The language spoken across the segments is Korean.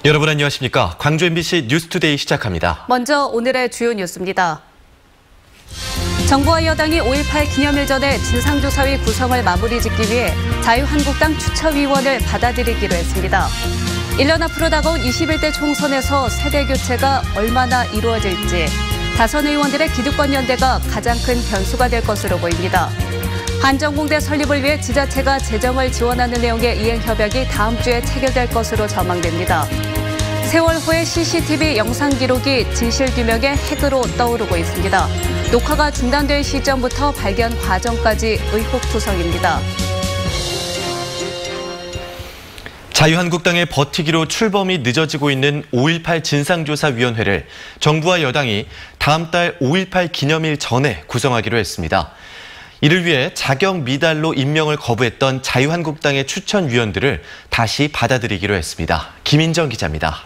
여러분 안녕하십니까? 광주 MBC 뉴스투데이 시작합니다. 먼저 오늘의 주요 뉴스입니다. 정부와 여당이 5.18 기념일 전에 진상조사위 구성을 마무리 짓기 위해 자유한국당 추천위원을 받아들이기로 했습니다. 1년 앞으로 다가온 21대 총선에서 세대교체가 얼마나 이루어질지 다선 의원들의 기득권 연대가 가장 큰 변수가 될 것으로 보입니다. 한전공대 설립을 위해 지자체가 재정을 지원하는 내용의 이행협약이 다음 주에 체결될 것으로 전망됩니다. 세월호의 CCTV 영상 기록이 진실규명의 핵으로 떠오르고 있습니다. 녹화가 중단된 시점부터 발견 과정까지 의혹투성입니다. 자유한국당의 버티기로 출범이 늦어지고 있는 5.18 진상조사위원회를 정부와 여당이 다음 달 5.18 기념일 전에 구성하기로 했습니다. 이를 위해 자격 미달로 임명을 거부했던 자유한국당의 추천위원들을 다시 받아들이기로 했습니다. 김인정 기자입니다.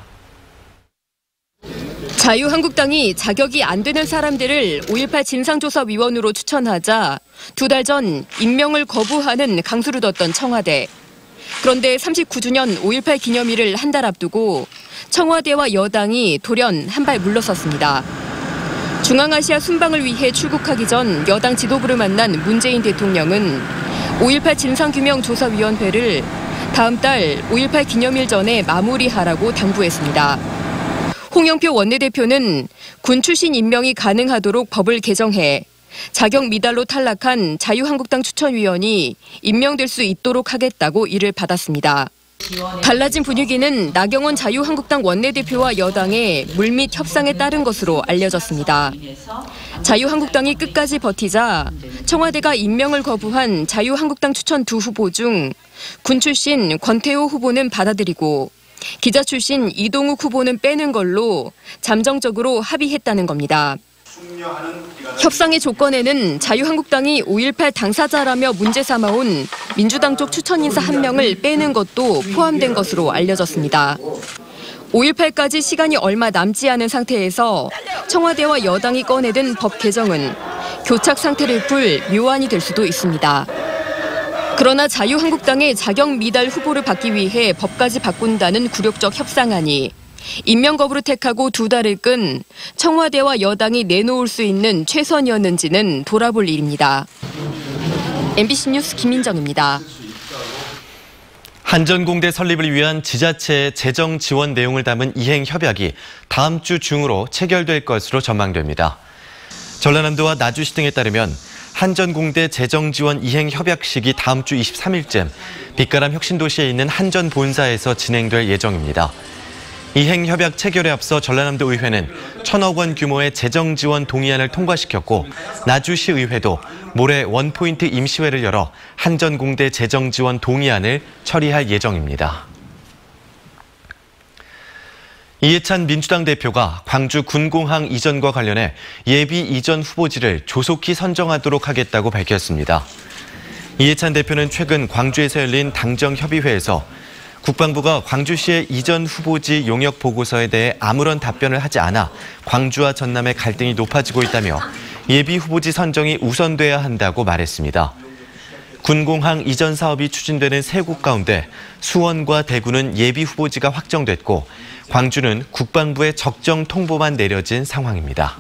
자유한국당이 자격이 안 되는 사람들을 5.18 진상조사위원으로 추천하자 2달 전 임명을 거부하는 강수를 뒀던 청와대. 그런데 39주년 5.18 기념일을 한 달 앞두고 청와대와 여당이 돌연 한 발 물러섰습니다. 중앙아시아 순방을 위해 출국하기 전 여당 지도부를 만난 문재인 대통령은 5.18 진상규명조사위원회를 다음 달 5.18 기념일 전에 마무리하라고 당부했습니다. 홍영표 원내대표는 군 출신 임명이 가능하도록 법을 개정해 자격 미달로 탈락한 자유한국당 추천위원이 임명될 수 있도록 하겠다고 이를 받았습니다. 달라진 분위기는 나경원 자유한국당 원내대표와 여당의 물밑 협상에 따른 것으로 알려졌습니다. 자유한국당이 끝까지 버티자 청와대가 임명을 거부한 자유한국당 추천 2후보 중 군 출신 권태호 후보는 받아들이고 기자 출신 이동욱 후보는 빼는 걸로 잠정적으로 합의했다는 겁니다. 협상의 조건에는 자유한국당이 5.18 당사자라며 문제 삼아온 민주당 쪽 추천 인사 1명을 빼는 것도 포함된 것으로 알려졌습니다. 5.18까지 시간이 얼마 남지 않은 상태에서 청와대와 여당이 꺼내든 법 개정은 교착 상태를 풀 묘안이 될 수도 있습니다. 그러나 자유한국당의 자격 미달 후보를 받기 위해 법까지 바꾼다는 굴욕적 협상안이 임명 거부를 택하고 2달을 끈 청와대와 여당이 내놓을 수 있는 최선이었는지는 돌아볼 일입니다. MBC 뉴스 김민정입니다. 한전공대 설립을 위한 지자체의 재정 지원 내용을 담은 이행 협약이 다음 주 중으로 체결될 것으로 전망됩니다. 전라남도와 나주시 등에 따르면 한전공대 재정지원 이행 협약식이 다음 주 23일쯤 빛가람 혁신도시에 있는 한전 본사에서 진행될 예정입니다. 이행 협약 체결에 앞서 전라남도 의회는 1,000억 원 규모의 재정 지원 동의안을 통과시켰고 나주시 의회도 모레 원포인트 임시회를 열어 한전공대 재정 지원 동의안을 처리할 예정입니다. 이해찬 민주당 대표가 광주 군공항 이전과 관련해 예비 이전 후보지를 조속히 선정하도록 하겠다고 밝혔습니다. 이해찬 대표는 최근 광주에서 열린 당정협의회에서 국방부가 광주시의 이전 후보지 용역 보고서에 대해 아무런 답변을 하지 않아 광주와 전남의 갈등이 높아지고 있다며 예비 후보지 선정이 우선돼야 한다고 말했습니다. 군공항 이전 사업이 추진되는 세 곳 가운데 수원과 대구는 예비 후보지가 확정됐고 광주는 국방부의 적정 통보만 내려진 상황입니다.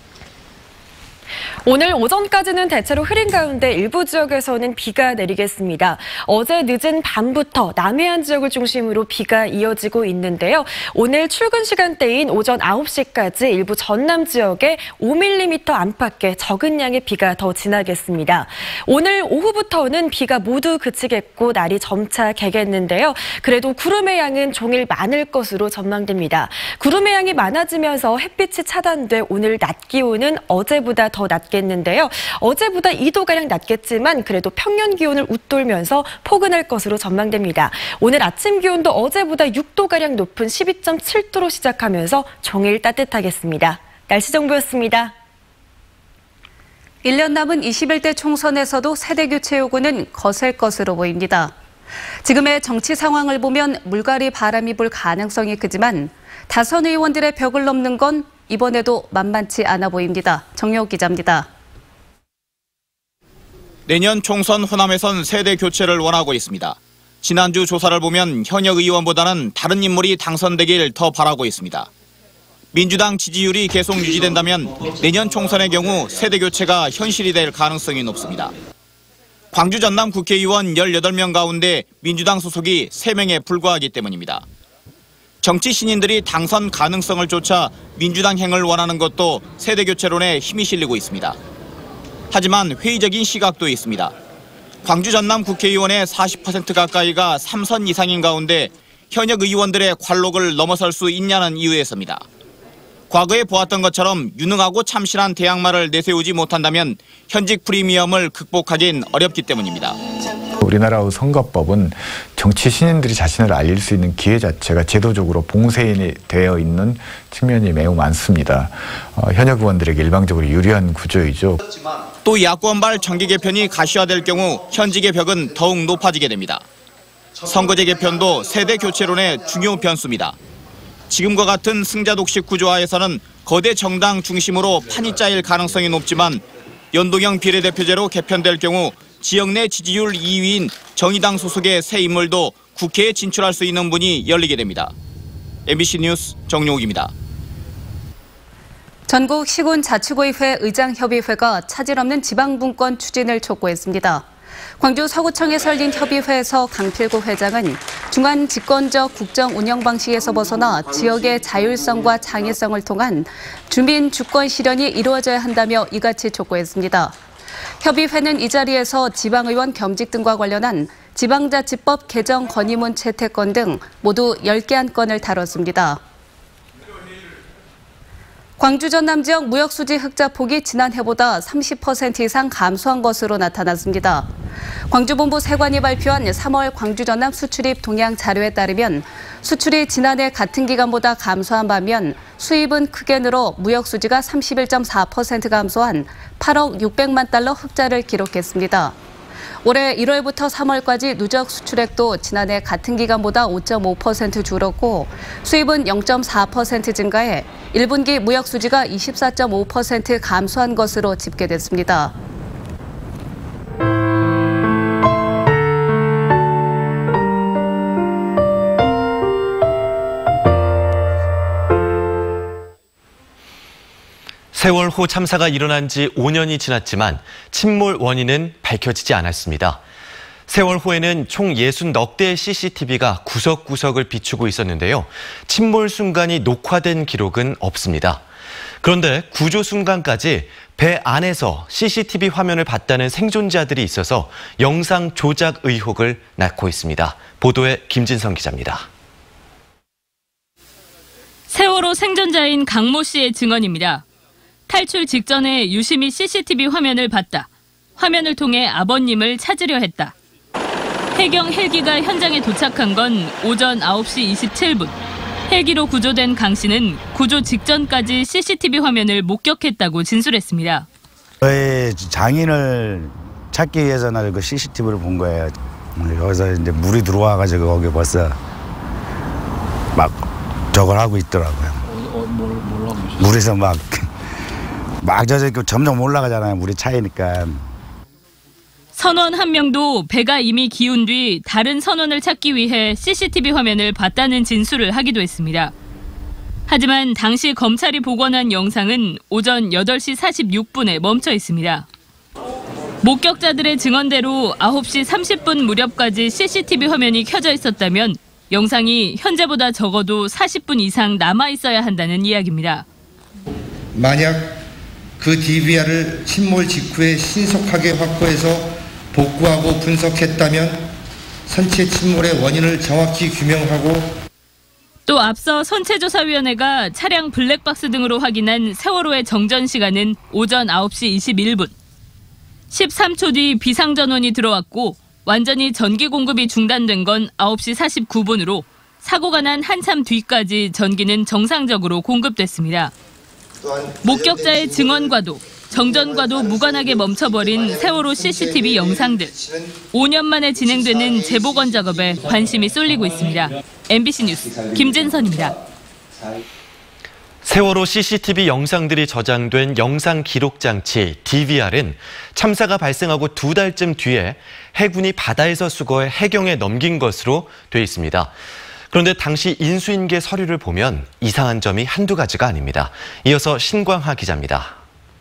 오늘 오전까지는 대체로 흐린 가운데 일부 지역에서는 비가 내리겠습니다. 어제 늦은 밤부터 남해안 지역을 중심으로 비가 이어지고 있는데요. 오늘 출근 시간대인 오전 9시까지 일부 전남 지역에 5mm 안팎의 적은 양의 비가 더 지나겠습니다. 오늘 오후부터는 비가 모두 그치겠고 날이 점차 개겠는데요. 그래도 구름의 양은 종일 많을 것으로 전망됩니다. 구름의 양이 많아지면서 햇빛이 차단돼 오늘 낮 기온은 어제보다 더 낮겠는데요. 어제보다 2도가량 낮겠지만 그래도 평년 기온을 웃돌면서 포근할 것으로 전망됩니다. 오늘 아침 기온도 어제보다 6도가량 높은 12.7도로 시작하면서 종일 따뜻하겠습니다. 날씨 정보였습니다. 1년 남은 21대 총선에서도 세대교체 요구는 거셀 것으로 보입니다. 지금의 정치 상황을 보면 물갈이 바람이 불 가능성이 크지만 다선 의원들의 벽을 넘는 건 이번에도 만만치 않아 보입니다. 정여욱 기자입니다. 내년 총선 호남에선 세대 교체를 원하고 있습니다. 지난주 조사를 보면 현역 의원보다는 다른 인물이 당선되길 더 바라고 있습니다. 민주당 지지율이 계속 유지된다면 내년 총선의 경우 세대 교체가 현실이 될 가능성이 높습니다. 광주 전남 국회의원 18명 가운데 민주당 소속이 3명에 불과하기 때문입니다. 정치 신인들이 당선 가능성을 쫓아 민주당 행을 원하는 것도 세대 교체론에 힘이 실리고 있습니다. 하지만 회의적인 시각도 있습니다. 광주 전남 국회의원의 40% 가까이가 3선 이상인 가운데 현역 의원들의 관록을 넘어설 수 있냐는 이유에서입니다. 과거에 보았던 것처럼 유능하고 참신한 대항마를 내세우지 못한다면 현직 프리미엄을 극복하긴 어렵기 때문입니다. 우리나라의 선거법은 정치 신인들이 자신을 알릴 수 있는 기회 자체가 제도적으로 봉쇄되어 있는 측면이 매우 많습니다. 현역 의원들에게 일방적으로 유리한 구조이죠. 또 야권발 정기 개편이 가시화될 경우 현직의 벽은 더욱 높아지게 됩니다. 선거제 개편도 세대 교체론의 중요 변수입니다. 지금과 같은 승자독식 구조하에서는 거대 정당 중심으로 판이 짜일 가능성이 높지만 연동형 비례대표제로 개편될 경우 지역 내 지지율 2위인 정의당 소속의 새 인물도 국회에 진출할 수 있는 문이 열리게 됩니다. MBC 뉴스 정용욱입니다. 전국 시군자치구의회 의장협의회가 차질 없는 지방분권 추진을 촉구했습니다. 광주 서구청에 설린 협의회에서 강필구 회장은 중간 집권적 국정 운영 방식에서 벗어나 지역의 자율성과 창의성을 통한 주민 주권 실현이 이루어져야 한다며 이같이 촉구했습니다. 협의회는 이 자리에서 지방의원 겸직 등과 관련한 지방자치법 개정 건의문 채택건 등 모두 10개 안건을 다뤘습니다. 광주 전남 지역 무역수지 흑자 폭이 지난해보다 30% 이상 감소한 것으로 나타났습니다. 광주본부 세관이 발표한 3월 광주 전남 수출입 동향 자료에 따르면 수출이 지난해 같은 기간보다 감소한 반면 수입은 크게 늘어 무역수지가 31.4% 감소한 8억 600만 달러 흑자를 기록했습니다. 올해 1월부터 3월까지 누적 수출액도 지난해 같은 기간보다 5.5% 줄었고 수입은 0.4% 증가해 1분기 무역 수지가 24.5% 감소한 것으로 집계됐습니다. 세월호 참사가 일어난 지 5년이 지났지만 침몰 원인은 밝혀지지 않았습니다. 세월호에는 총 60넉 대의 CCTV가 구석구석을 비추고 있었는데요. 침몰 순간이 녹화된 기록은 없습니다. 그런데 구조 순간까지 배 안에서 CCTV 화면을 봤다는 생존자들이 있어서 영상 조작 의혹을 낳고 있습니다. 보도에 김진성 기자입니다. 세월호 생존자인 강모 씨의 증언입니다. 탈출 직전에 유심히 CCTV 화면을 봤다. 화면을 통해 아버님을 찾으려 했다. 해경 헬기가 현장에 도착한 건 오전 9시 27분. 헬기로 구조된 강 씨는 구조 직전까지 CCTV 화면을 목격했다고 진술했습니다. 저희 장인을 찾기 위해서 나 그 CCTV를 본 거예요. 여기서 이제 물이 들어와가지고 거기 벌써 막 저걸 하고 있더라고요. 뭘 하고 계셨어요? 물에서 막 젖어 점점 올라가잖아요. 물이 차이니까. 선원 한 명도 배가 이미 기운 뒤 다른 선원을 찾기 위해 CCTV 화면을 봤다는 진술을 하기도 했습니다. 하지만 당시 검찰이 복원한 영상은 오전 8시 46분에 멈춰 있습니다. 목격자들의 증언대로 9시 30분 무렵까지 CCTV 화면이 켜져 있었다면 영상이 현재보다 적어도 40분 이상 남아 있어야 한다는 이야기입니다. 만약 그 DVR을 침몰 직후에 신속하게 확보해서 복구하고 분석했다면 선체 침몰의 원인을 정확히 규명하고 또 앞서 선체조사위원회가 차량 블랙박스 등으로 확인한 세월호의 정전 시간은 오전 9시 21분. 13초 뒤 비상전원이 들어왔고 완전히 전기 공급이 중단된 건 9시 49분으로 사고가 난 한참 뒤까지 전기는 정상적으로 공급됐습니다. 목격자의 증언과도 정전과도 무관하게 멈춰버린 세월호 CCTV 영상들. 5년 만에 진행되는 재복원 작업에 관심이 쏠리고 있습니다. MBC 뉴스 김진선입니다. 세월호 CCTV 영상들이 저장된 영상 기록 장치 DVR은 참사가 발생하고 2달쯤 뒤에 해군이 바다에서 수거해 해경에 넘긴 것으로 돼 있습니다. 그런데 당시 인수인계 서류를 보면 이상한 점이 한두 가지가 아닙니다. 이어서 신광하 기자입니다.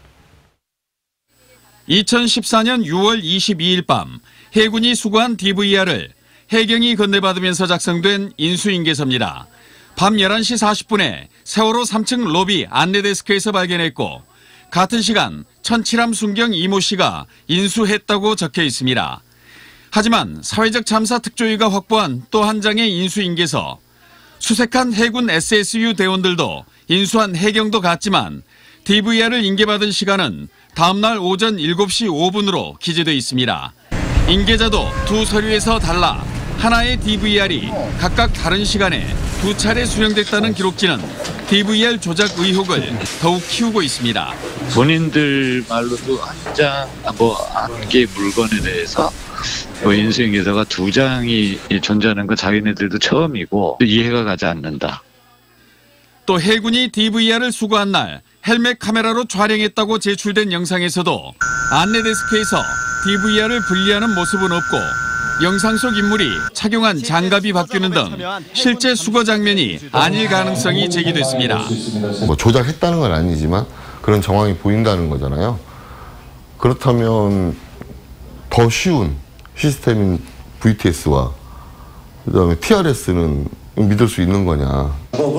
2014년 6월 22일 밤 해군이 수거한 DVR을 해경이 건네받으면서 작성된 인수인계서입니다. 밤 11시 40분에 세월호 3층 로비 안내데스크에서 발견했고 같은 시간 천칠함 순경 이모 씨가 인수했다고 적혀 있습니다. 하지만 사회적 참사 특조위가 확보한 또 한 장의 인수인계서. 수색한 해군 SSU 대원들도 인수한 해경도 같지만 DVR을 인계받은 시간은 다음 날 오전 7시 5분으로 기재돼 있습니다. 인계자도 두 서류에서 달라 하나의 DVR이 각각 다른 시간에 2차례 수령됐다는 기록지는 DVR 조작 의혹을 더욱 키우고 있습니다. 본인들 말로도 한 개의 물건에 대해서 인수인계서가 2장이 존재하는 건 자기네들도 처음이고 이해가 가지 않는다. 또 해군이 DVR을 수거한 날 헬멧 카메라로 촬영했다고 제출된 영상에서도 안내데스크에서 DVR을 분리하는 모습은 없고 영상 속 인물이 착용한 장갑이 바뀌는 등 실제 수거 장면이 아닐 가능성이 제기됐습니다. 조작했다는 건 아니지만 그런 정황이 보인다는 거잖아요. 그렇다면 더 쉬운 시스템인 VTS와 그다음에 TRS는 믿을 수 있는 거냐.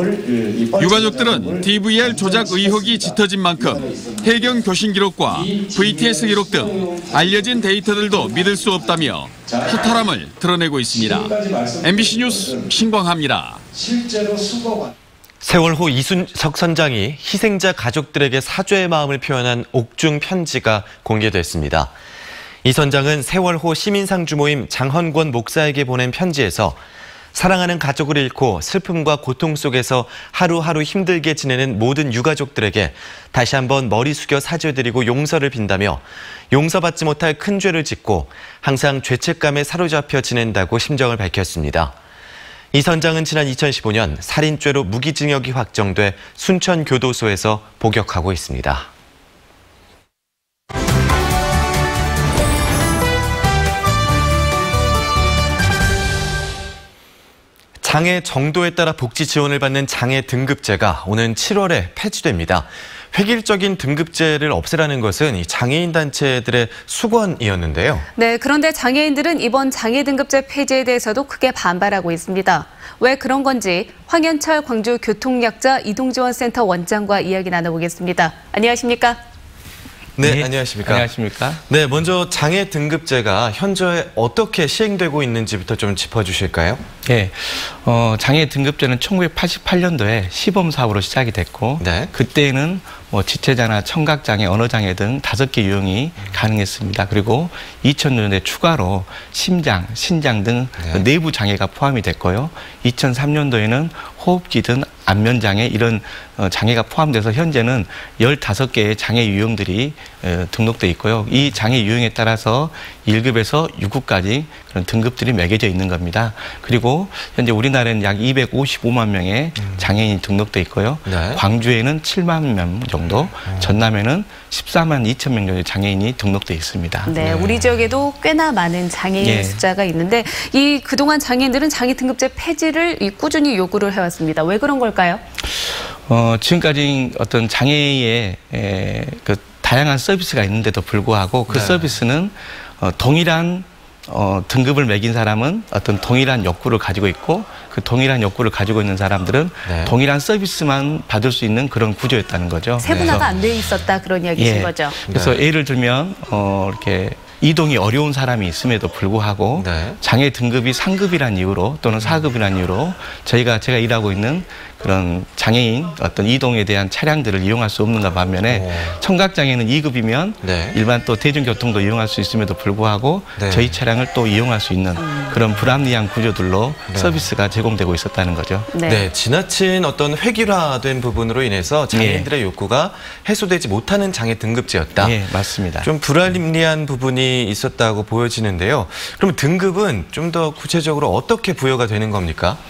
유가족들은 DVR 조작 의혹이 짙어진 만큼 해경 교신 기록과 VTS 기록 등 알려진 데이터들도 믿을 수 없다며 허탈함을 드러내고 있습니다. MBC 뉴스 신광하입니다. 세월호 이순석 선장이 희생자 가족들에게 사죄의 마음을 표현한 옥중 편지가 공개됐습니다. 이 선장은 세월호 시민상주 모임 장헌권 목사에게 보낸 편지에서 사랑하는 가족을 잃고 슬픔과 고통 속에서 하루하루 힘들게 지내는 모든 유가족들에게 다시 한번 머리 숙여 사죄드리고 용서를 빈다며 용서받지 못할 큰 죄를 짓고 항상 죄책감에 사로잡혀 지낸다고 심정을 밝혔습니다. 이 선장은 지난 2015년 살인죄로 무기징역이 확정돼 순천교도소에서 복역하고 있습니다. 장애 정도에 따라 복지 지원을 받는 장애 등급제가 오는 7월에 폐지됩니다. 획일적인 등급제를 없애라는 것은 이 장애인 단체들의 수건이었는데요. 네, 그런데 장애인들은 이번 장애 등급제 폐지에 대해서도 크게 반발하고 있습니다. 왜 그런 건지 황현철 광주 교통약자 이동지원센터 원장과 이야기 나눠보겠습니다. 안녕하십니까? 네, 안녕하십니까? 안녕하십니까? 네, 먼저 장애 등급제가 현재 어떻게 시행되고 있는지부터 좀 짚어주실까요? 네, 장애 등급제는 1988년도에 시범 사업으로 시작이 됐고, 네. 그때는 지체장애, 청각장애, 언어장애 등 5개 유형이 가능했습니다. 그리고 2000년대 추가로 심장, 신장 등 내부 장애가 포함이 됐고요. 2003년도에는 호흡기 등 안면장애 이런 장애가 포함돼서 현재는 15개의 장애 유형들이 등록돼 있고요. 이 장애 유형에 따라서 1급에서 6급까지 그런 등급들이 매겨져 있는 겁니다. 그리고 현재 우리나라에는 약 255만 명의 장애인이 등록돼 있고요. 네. 광주에는 7만 명 정도, 전남에는 14만 2천 명 정도의 장애인이 등록돼 있습니다. 네, 우리 지역에도 꽤나 많은 장애인 숫자가 있는데 그동안 장애인들은 장애 등급제 폐지를 꾸준히 요구를 해왔습니다. 왜 그런 걸까요? 지금까지 어떤 장애의 그 다양한 서비스가 있는데도 불구하고 그 서비스는 동일한 등급을 매긴 사람은 어떤 동일한 욕구를 가지고 있고 그 동일한 욕구를 가지고 있는 사람들은 동일한 서비스만 받을 수 있는 그런 구조였다는 거죠. 세분화가 안 돼 있었다 그런 이야기신 거죠. 그래서 예를 들면 이렇게 이동이 어려운 사람이 있음에도 불구하고 장애 등급이 3급이라는 이유로 또는 4급이라는 이유로 제가 일하고 있는 그런 장애인 어떤 이동에 대한 차량들을 이용할 수 없는가 반면에 청각장애는 2급이면 일반 또 대중교통도 이용할 수 있음에도 불구하고 저희 차량을 또 이용할 수 있는 그런 불합리한 구조들로 서비스가 제공되고 있었다는 거죠. 네, 지나친 어떤 획일화된 부분으로 인해서 장애인들의 욕구가 해소되지 못하는 장애 등급제였다. 네, 맞습니다. 좀 불합리한 부분이 있었다고 보여지는데요. 그럼 등급은 좀 더 구체적으로 어떻게 부여가 되는 겁니까?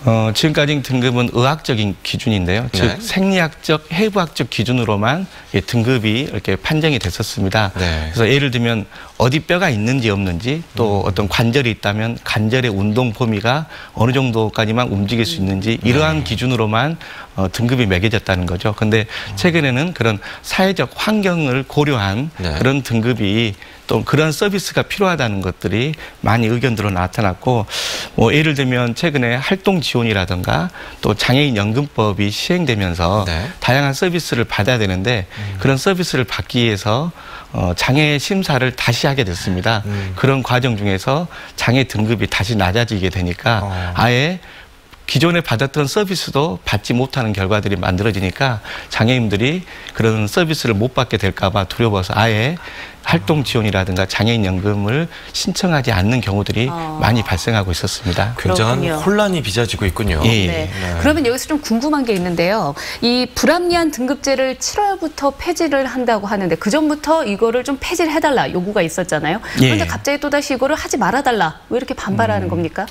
지금까지 등급은 의학적인 기준인데요. 즉 네. 생리학적, 해부학적 기준으로만 등급이 이렇게 판정이 됐었습니다. 네. 그래서 예를 들면 어디 뼈가 있는지 없는지 또 어떤 관절이 있다면 관절의 운동 범위가 어느 정도까지만 움직일 수 있는지 이러한 기준으로만 등급이 매겨졌다는 거죠. 근데 최근에는 그런 사회적 환경을 고려한 네. 그런 등급이 또 그런 서비스가 필요하다는 것들이 많이 의견들로 나타났고 뭐 예를 들면 최근에 활동 지원이라든가 또 장애인 연금법이 시행되면서 네. 다양한 서비스를 받아야 되는데 그런 서비스를 받기 위해서 장애 심사를 다시 하게 됐습니다. 그런 과정 중에서 장애 등급이 다시 낮아지게 되니까 아예 기존에 받았던 서비스도 받지 못하는 결과들이 만들어지니까 장애인들이 그런 서비스를 못 받게 될까 봐 두려워서 아예 활동 지원이라든가 장애인 연금을 신청하지 않는 경우들이 많이 발생하고 있었습니다. 굉장한 그렇군요. 혼란이 빚어지고 있군요. 예. 네. 그러면 여기서 좀 궁금한 게 있는데요. 이 불합리한 등급제를 7월부터 폐지를 한다고 하는데 그 전부터 이거를 좀 폐지를 해달라 요구가 있었잖아요. 그런데 예. 갑자기 또다시 이거를 하지 말아달라. 왜 이렇게 반발하는 겁니까?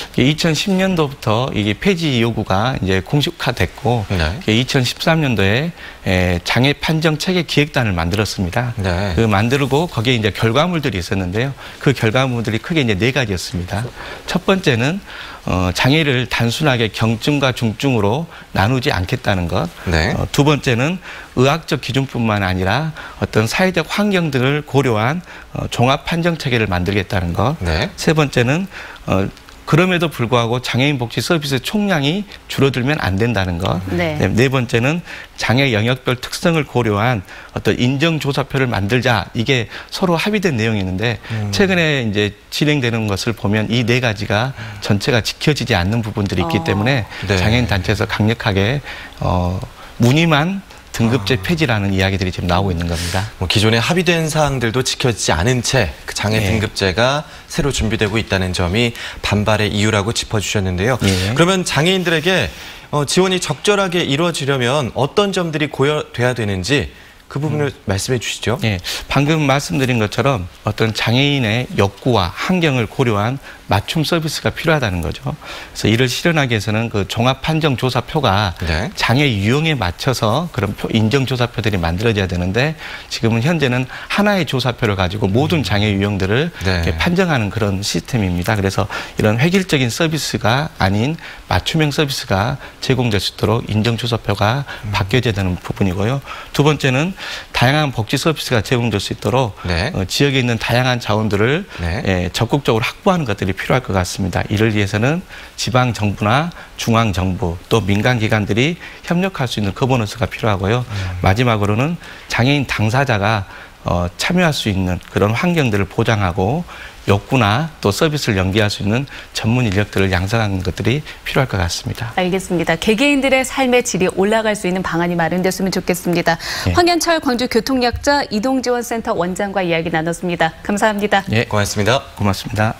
2010년도부터 이게 폐지 요구가 이제 공식화됐고 네. 2013년도에 장애 판정 체계 기획단을 만들었습니다. 네. 그 만들고 거기에 이제 결과물들이 있었는데요. 그 결과물들이 크게 이제 4가지였습니다. 첫 번째는 장애를 단순하게 경증과 중증으로 나누지 않겠다는 것. 네. 두 번째는 의학적 기준뿐만 아니라 어떤 사회적 환경들을 고려한 종합 판정 체계를 만들겠다는 것. 네. 세 번째는 그럼에도 불구하고 장애인 복지 서비스 총량이 줄어들면 안 된다는 것. 네. 네 번째는 장애 영역별 특성을 고려한 어떤 인정조사표를 만들자. 이게 서로 합의된 내용이었는데 최근에 이제 진행되는 것을 보면 이 4가지가 전체가 지켜지지 않는 부분들이 있기 때문에 네. 장애인 단체에서 강력하게 무늬만 등급제 폐지라는 이야기들이 지금 나오고 있는 겁니다. 뭐 기존에 합의된 사항들도 지켜지지 않은 채 그 장애 네. 등급제가 새로 준비되고 있다는 점이 반발의 이유라고 짚어주셨는데요. 네. 그러면 장애인들에게 지원이 적절하게 이루어지려면 어떤 점들이 고려돼야 되는지 그 부분을 말씀해 주시죠. 예, 방금 말씀드린 것처럼 어떤 장애인의 욕구와 환경을 고려한 맞춤 서비스가 필요하다는 거죠. 그래서 이를 실현하기 위해서는 그 종합 판정 조사표가 네. 장애 유형에 맞춰서 그런 인정 조사표들이 만들어져야 되는데 지금은 현재는 하나의 조사표를 가지고 모든 장애 유형들을 네. 이렇게 판정하는 그런 시스템입니다. 그래서 이런 획일적인 서비스가 아닌 맞춤형 서비스가 제공될 수 있도록 인정 조사표가 바뀌어져야 되는 부분이고요. 두 번째는 다양한 복지 서비스가 제공될 수 있도록 네. 지역에 있는 다양한 자원들을 네. 적극적으로 확보하는 것들이 필요할 것 같습니다. 이를 위해서는 지방 정부나 중앙 정부 또 민간 기관들이 협력할 수 있는 거버넌스가 필요하고요. 마지막으로는 장애인 당사자가 참여할 수 있는 그런 환경들을 보장하고 욕구나 또 서비스를 연계할 수 있는 전문 인력들을 양성하는 것들이 필요할 것 같습니다. 알겠습니다. 개개인들의 삶의 질이 올라갈 수 있는 방안이 마련됐으면 좋겠습니다. 네. 황현철 광주교통약자 이동지원센터 원장과 이야기 나눴습니다. 감사합니다. 예, 고맙습니다. 고맙습니다.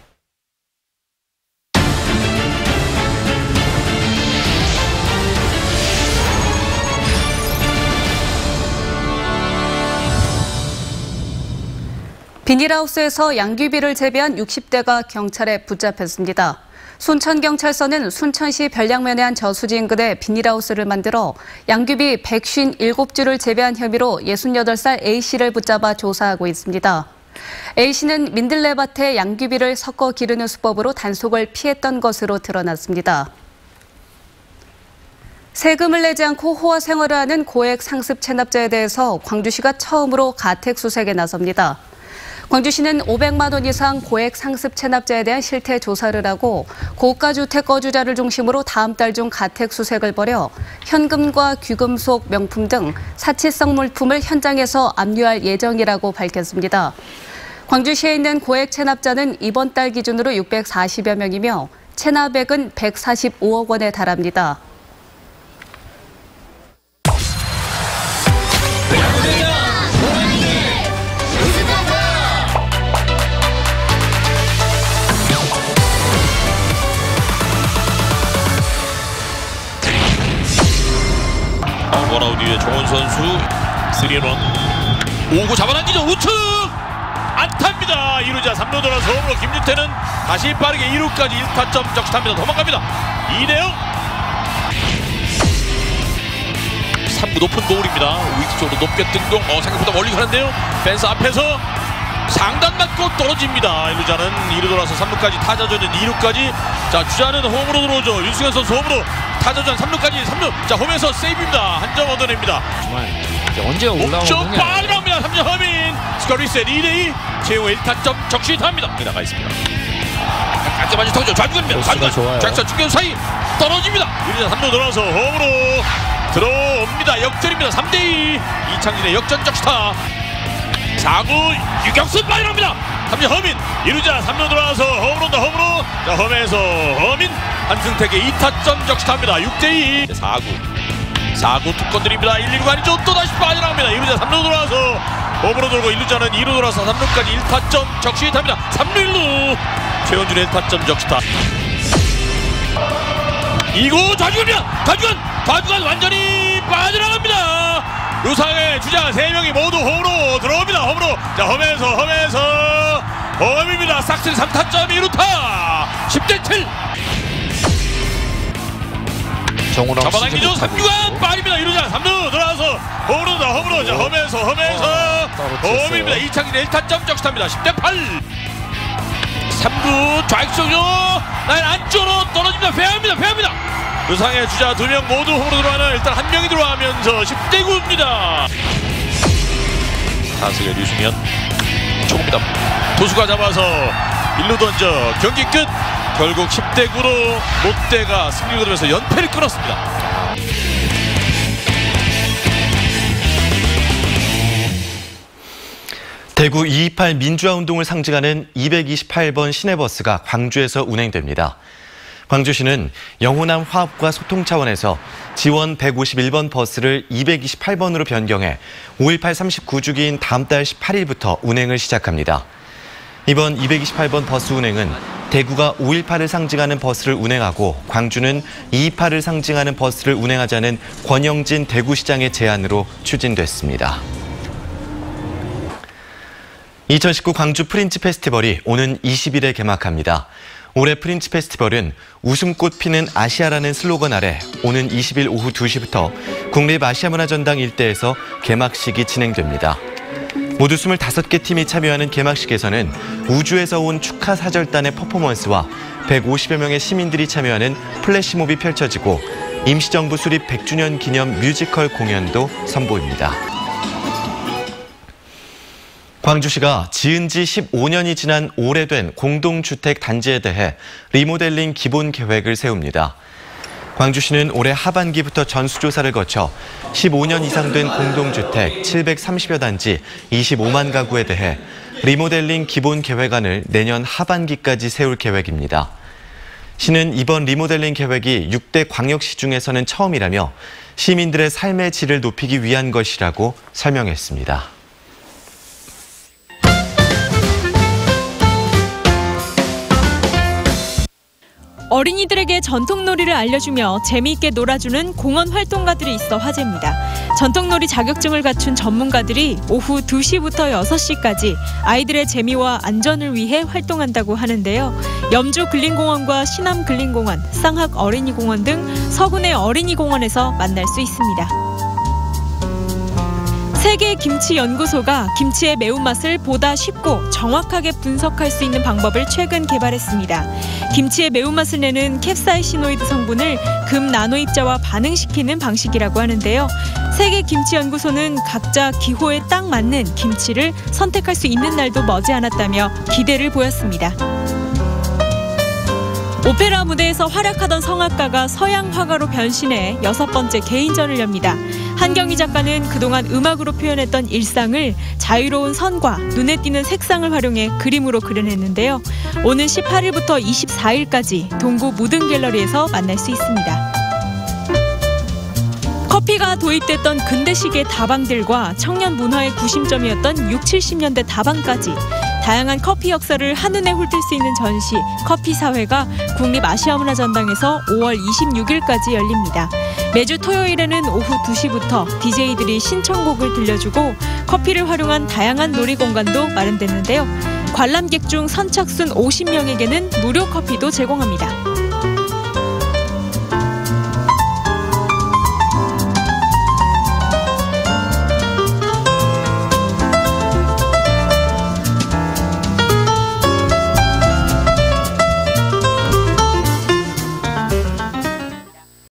비닐하우스에서 양귀비를 재배한 60대가 경찰에 붙잡혔습니다. 순천경찰서는 순천시 별량면의 한 저수지 인근에 비닐하우스를 만들어 양귀비 157주를 재배한 혐의로 68살 A씨를 붙잡아 조사하고 있습니다. A씨는 민들레밭에 양귀비를 섞어 기르는 수법으로 단속을 피했던 것으로 드러났습니다. 세금을 내지 않고 호화 생활을 하는 고액 상습 체납자에 대해서 광주시가 처음으로 가택 수색에 나섭니다. 광주시는 500만 원 이상 고액 상습 체납자에 대한 실태 조사를 하고 고가 주택 거주자를 중심으로 다음 달 중 가택 수색을 벌여 현금과 귀금속, 명품 등 사치성 물품을 현장에서 압류할 예정이라고 밝혔습니다. 광주시에 있는 고액 체납자는 이번 달 기준으로 640여 명이며 체납액은 145억 원에 달합니다. 원아웃 뒤에 정원 선수 3런 5구 잡아당기죠. 우측 안타입니다. 2루자 3루 돌아서 홈으로 김윤태는 다시 빠르게 2루까지 1타점 적시합니다. 도망갑니다. 2대0. 3구 높은 볼입니다. 우익수 쪽으로 높게 뜬 공. 생각보다 멀리 가는데요. 펜스 앞에서 상단 맞고 떨어집니다. 1루자는 2루 돌아서 3루까지, 타자전은 2루까지. 자, 주자는 홈으로 들어오죠. 윤승현 선수 홈으로, 타자전 3루까지, 3루. 자, 홈에서 세이브입니다. 한 점 얻어냅니다. 정말 언제가 올라오는 빨리 나옵니다. 3점 허민. 스코어 리셋 2대2. 최후 1타점 적시타입니다. 나가 있습니다. 깔끔하게 터져. 좌중간입니다. 좌중간. 좌측 중견 사이 떨어집니다. 유리자 3루 들어와서 홈으로 들어옵니다. 역전입니다. 3대2. 이창진의 역전 적시타. 4구 유격수 빨리 나옵니다. 3점 허민. 1루자 3루 들어와서 홈으로 온다. 홈으로. 자, 홈에서 허민. 한승택의 2타점 적시타입니다. 6대2. 4구 툭 건드립니다. 1, 2루가 아니죠. 또다시 빠져나갑니다. 1루자 3루 돌아와서 홈으로 돌고 1루자는 2루 돌아서 3루까지 1타점 적시타입니다. 3루 1루. 최원준의 1타점 적시타. 2구 좌중간입니다. 좌중간 완전히 빠져나갑니다. 루상의 주자 3명이 모두 홈으로 들어옵니다. 홈으로. 자, 홈에서 홈입니다. 싹쓸이 3타점 2루타. 10대7. 잡아당기죠. 3루간 빠집니다. 2루자 3루 들어와서 홈으로. 자, 홈에서 홈입니다. 이창진의 1타점 적시타입니다. 10대8. 3구 좌익수죠. 라인 안쪽으로 떨어집니다. 회합니다. 루상의 주자 2명 모두 홈으로 들어가는, 일단 한 명이 들어가면서 10대9입니다. 타석의 류승현 초구입니다. 투수가 잡아서 1루 던져 경기 끝. 결국 10대9로 롯데가 승리를 거두면서 연패를 끊었습니다. 대구 228 민주화운동을 상징하는 228번 시내버스가 광주에서 운행됩니다. 광주시는 영호남 화합과 소통 차원에서 지원 151번 버스를 228번으로 변경해 5.18 39주기인 다음 달 18일부터 운행을 시작합니다. 이번 228번 버스 운행은 대구가 5.18을 상징하는 버스를 운행하고 광주는 228을 상징하는 버스를 운행하자는 권영진 대구시장의 제안으로 추진됐습니다. 2019 광주 프린츠 페스티벌이 오는 20일에 개막합니다. 올해 프린츠 페스티벌은 웃음꽃 피는 아시아라는 슬로건 아래 오는 20일 오후 2시부터 국립아시아문화전당 일대에서 개막식이 진행됩니다. 모두 25개 팀이 참여하는 개막식에서는 우주에서 온 축하 사절단의 퍼포먼스와 150여 명의 시민들이 참여하는 플래시몹이 펼쳐지고 임시정부 수립 100주년 기념 뮤지컬 공연도 선보입니다. 광주시가 지은 지 15년이 지난 오래된 공동주택 단지에 대해 리모델링 기본 계획을 세웁니다. 광주시는 올해 하반기부터 전수조사를 거쳐 15년 이상 된 공동주택 730여 단지 25만 가구에 대해 리모델링 기본 계획안을 내년 하반기까지 세울 계획입니다. 시는 이번 리모델링 계획이 6대 광역시 중에서는 처음이라며 시민들의 삶의 질을 높이기 위한 것이라고 설명했습니다. 어린이들에게 전통놀이를 알려주며 재미있게 놀아주는 공원 활동가들이 있어 화제입니다. 전통놀이 자격증을 갖춘 전문가들이 오후 2시부터 6시까지 아이들의 재미와 안전을 위해 활동한다고 하는데요. 염주 근린공원과 신암 근린공원, 쌍학 어린이공원 등 서군의 어린이공원에서 만날 수 있습니다. 세계김치연구소가 김치의 매운맛을 보다 쉽고 정확하게 분석할 수 있는 방법을 최근 개발했습니다. 김치의 매운맛을 내는 캡사이시노이드 성분을 금나노입자와 반응시키는 방식이라고 하는데요. 세계김치연구소는 각자 기호에 딱 맞는 김치를 선택할 수 있는 날도 머지않았다며 기대를 보였습니다. 오페라 무대에서 활약하던 성악가가 서양 화가로 변신해 6번째 개인전을 엽니다. 한경희 작가는 그동안 음악으로 표현했던 일상을 자유로운 선과 눈에 띄는 색상을 활용해 그림으로 그려냈는데요. 오는 18일부터 24일까지 동구 무등갤러리에서 만날 수 있습니다. 커피가 도입됐던 근대식의 다방들과 청년 문화의 구심점이었던 6, 70년대 다방까지 다양한 커피 역사를 한눈에 훑을 수 있는 전시 커피사회가 국립아시아문화전당에서 5월 26일까지 열립니다. 매주 토요일에는 오후 2시부터 DJ들이 신청곡을 들려주고 커피를 활용한 다양한 놀이공간도 마련됐는데요. 관람객 중 선착순 50명에게는 무료 커피도 제공합니다.